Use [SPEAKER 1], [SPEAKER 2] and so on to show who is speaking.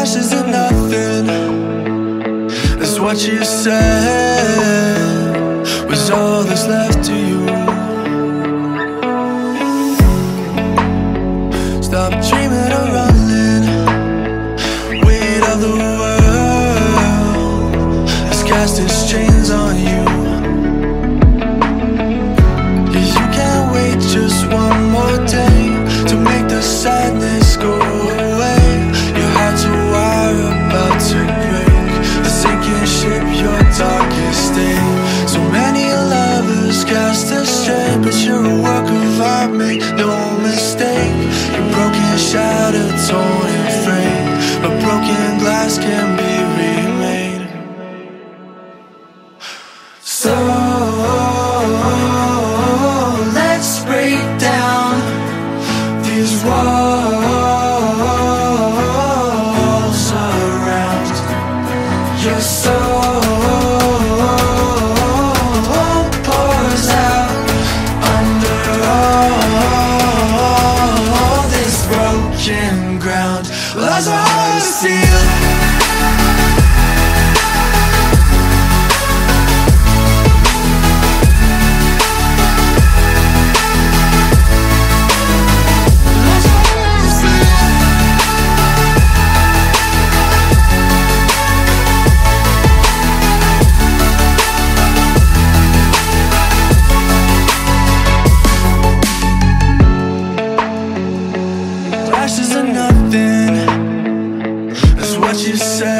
[SPEAKER 1] Ashes are nothing, that's what you said was all that's left to you. Stop dreaming of running, weight of the world has cast its chains on you. You can't wait just one more day to make the sadness go away. Your heart's a wire about to break, the sinking ship, your darkest day. So many lovers cast astray, but you're a work of art, make no mistake. You're broken, shattered, torn and frayed, but broken glass can be remade. So let's break down these walls around your soul. Pours out under all this broken ground. Well, that's how I feel. Ashes are nothing, that's what you said